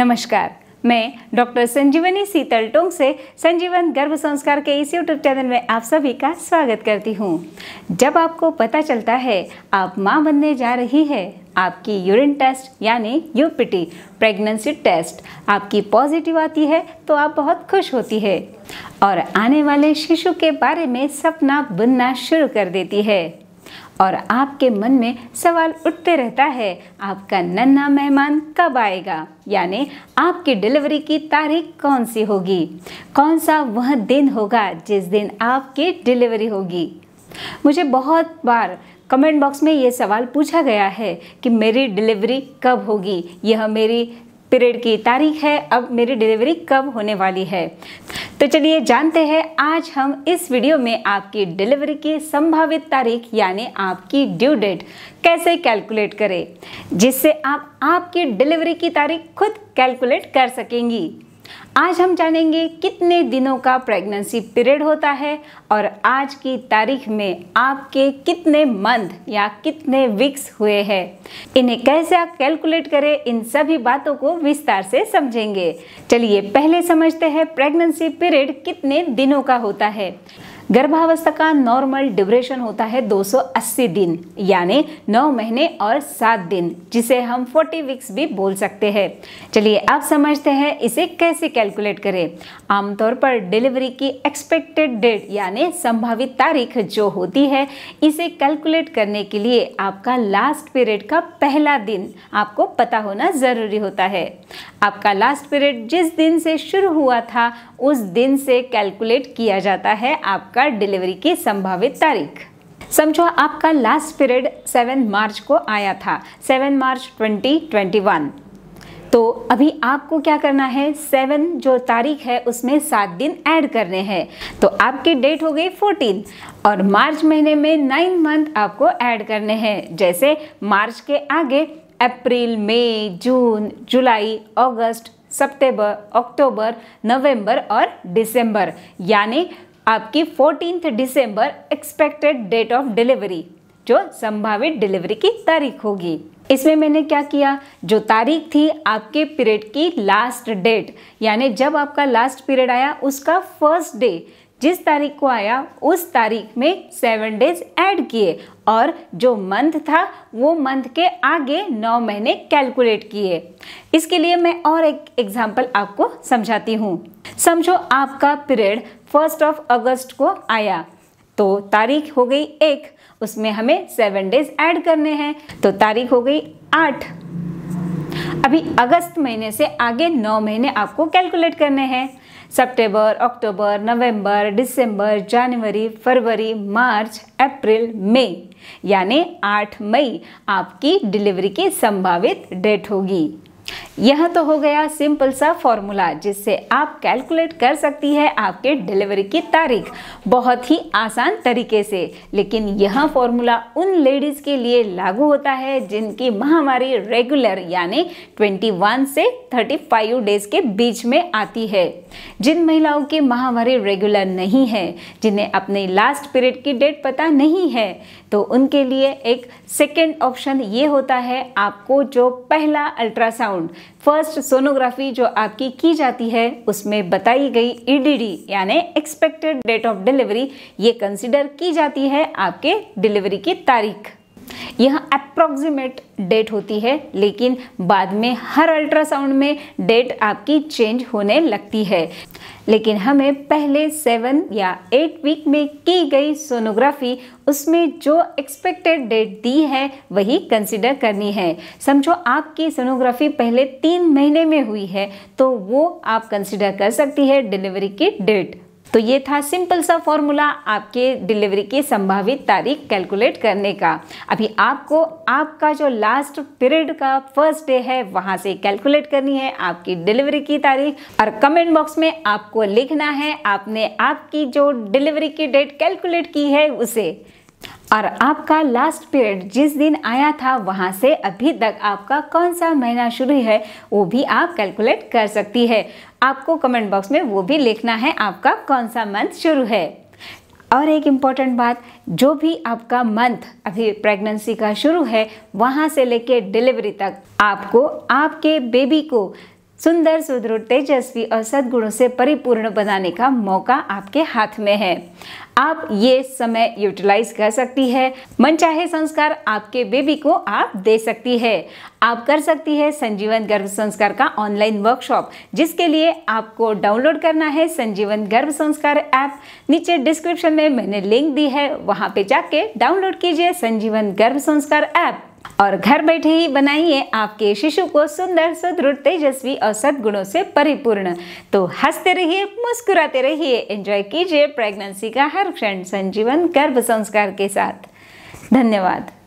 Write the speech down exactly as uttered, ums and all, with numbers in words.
नमस्कार, मैं डॉक्टर संजीवनी शीतल टोंग से संजीवन गर्भ संस्कार के इस यूट्यूब चैनल में आप सभी का स्वागत करती हूँ। जब आपको पता चलता है आप माँ बनने जा रही है, आपकी यूरिन टेस्ट यानी U P T pregnancy test आपकी पॉजिटिव आती है तो आप बहुत खुश होती है और आने वाले शिशु के बारे में सपना बुनना शुरू कर देती है और आपके मन में सवाल उठते रहता है, आपका नन्हा मेहमान कब आएगा, यानी आपकी डिलीवरी की तारीख कौन सी होगी, कौन सा वह दिन होगा जिस दिन आपकी डिलीवरी होगी। मुझे बहुत बार कमेंट बॉक्स में ये सवाल पूछा गया है कि मेरी डिलीवरी कब होगी, यह मेरी पीरियड की तारीख है, अब मेरी डिलीवरी कब होने वाली है। तो चलिए जानते हैं आज हम इस वीडियो में आपकी डिलीवरी की संभावित तारीख यानी आपकी ड्यू डेट कैसे कैलकुलेट करें, जिससे आप आपकी डिलीवरी की तारीख खुद कैलकुलेट कर सकेंगी। आज हम जानेंगे कितने दिनों का प्रेगनेंसी पीरियड होता है और आज की तारीख में आपके कितने मंथ या कितने वीक्स हुए हैं। इन्हें कैसे आप कैलकुलेट करें, इन सभी बातों को विस्तार से समझेंगे। चलिए पहले समझते हैं प्रेगनेंसी पीरियड कितने दिनों का होता है। गर्भावस्था का नॉर्मल ड्यूरेशन होता है दो सौ अस्सी दिन यानी नौ महीने और सात दिन, जिसे हम चालीस वीक्स भी बोल सकते हैं। चलिए अब समझते हैं इसे कैसे कैलकुलेट करें। आमतौर पर डिलीवरी की एक्सपेक्टेड डेट यानी संभावित तारीख जो होती है, इसे कैलकुलेट करने के लिए आपका लास्ट पीरियड का पहला दिन आपको पता होना ज़रूरी होता है। आपका लास्ट पीरियड जिस दिन से शुरू हुआ था उस दिन से कैलकुलेट किया जाता है आपका डिलीवरी की संभावित तारीख। समझो आपका लास्ट पीरियड सात मार्च को आया था, सात मार्च दो हज़ार इक्कीस। तो अभी आपको क्या करना है, सेवन जो तारीख है उसमें सात दिन ऐड करने हैं, तो आपकी डेट हो गई चौदह और मार्च महीने में नाइन मंथ आपको ऐड करने हैं। जैसे मार्च के आगे अप्रैल, मई, जून, जुलाई, अगस्त, सितंबर, अक्टूबर, नवंबर और दिसंबर, यानी आपकी चौदह दिसंबर एक्सपेक्टेड डेट ऑफ डिलीवरी जो संभावित डिलीवरी की तारीख होगी। इसमें मैंने क्या किया, जो तारीख थी आपके पीरियड की लास्ट डेट यानी जब आपका लास्ट पीरियड आया उसका फर्स्ट डे जिस तारीख को आया उस तारीख में सेवन डेज ऐड किए और जो मंथ था वो मंथ के आगे नौ महीने कैलकुलेट किए। इसके लिए मैं और एक एग्जांपल आपको समझाती हूँ। समझो आपका पीरियड फर्स्ट ऑफ अगस्त को आया, तो तारीख हो गई एक, उसमें हमें सेवन डेज ऐड करने हैं, तो तारीख हो गई आठ। अभी अगस्त महीने से आगे नौ महीने आपको कैलकुलेट करने हैं। सितंबर, अक्टूबर, नवंबर, दिसंबर, जनवरी, फरवरी, मार्च, अप्रैल, मई, यानी आठ मई आपकी डिलीवरी की संभावित डेट होगी। यह तो हो गया सिंपल सा फॉर्मूला जिससे आप कैलकुलेट कर सकती है आपके डिलीवरी की तारीख बहुत ही आसान तरीके से। लेकिन यह फॉर्मूला उन लेडीज के लिए लागू होता है जिनकी महामारी रेगुलर यानी इक्कीस से पैंतीस डेज के बीच में आती है। जिन महिलाओं की महामारी रेगुलर नहीं है, जिन्हें अपने लास्ट पीरियड की डेट पता नहीं है, तो उनके लिए एक सेकेंड ऑप्शन ये होता है, आपको जो पहला अल्ट्रासाउंड फर्स्ट सोनोग्राफी जो आपकी की जाती है उसमें बताई गई ई डी डी यानी एक्सपेक्टेड डेट ऑफ डिलीवरी ये कंसीडर की जाती है आपके डिलीवरी की तारीख। यह अप्रॉक्सीमेट डेट होती है, लेकिन बाद में हर अल्ट्रासाउंड में डेट आपकी चेंज होने लगती है। लेकिन हमें पहले सेवन या एट वीक में की गई सोनोग्राफी उसमें जो एक्सपेक्टेड डेट दी है वही कंसिडर करनी है। समझो आपकी सोनोग्राफी पहले तीन महीने में हुई है तो वो आप कंसिडर कर सकती है डिलीवरी की डेट। तो ये था सिंपल सा फॉर्मूला आपके डिलीवरी की संभावित तारीख कैलकुलेट करने का। अभी आपको आपका जो लास्ट पीरियड का फर्स्ट डे है वहां से कैलकुलेट करनी है आपकी डिलीवरी की तारीख और कमेंट बॉक्स में आपको लिखना है आपने आपकी जो डिलीवरी की डेट कैलकुलेट की है उसे। और आपका लास्ट पीरियड जिस दिन आया था वहां से अभी तक आपका कौन सा महीना शुरू है वो भी आप कैलकुलेट कर सकती है। आपको कमेंट बॉक्स में वो भी लिखना है आपका कौन सा मंथ शुरू है। और एक इम्पॉर्टेंट बात, जो भी आपका मंथ अभी प्रेगनेंसी का शुरू है वहाँ से लेके डिलीवरी तक आपको आपके बेबी को सुंदर, सुदृढ़, तेजस्वी और सद्गुणों से परिपूर्ण बनाने का मौका आपके हाथ में है। आप ये समय यूटिलाइज कर सकती है। मनचाहे संस्कार आपके बेबी को आप दे सकती है। आप कर सकती है संजीवन गर्भ संस्कार का ऑनलाइन वर्कशॉप, जिसके लिए आपको डाउनलोड करना है संजीवन गर्भ संस्कार ऐप। नीचे डिस्क्रिप्शन में मैंने लिंक दी है, वहां पे जाके डाउनलोड कीजिए संजीवन गर्भ संस्कार ऐप और घर बैठे ही बनाइए आपके शिशु को सुंदर, सुदृढ़, तेजस्वी और सद्गुणों से परिपूर्ण। तो हंसते रहिए, मुस्कुराते रहिए, एंजॉय कीजिए प्रेगनेंसी का हर क्षण संजीवन गर्भ संस्कार के साथ। धन्यवाद।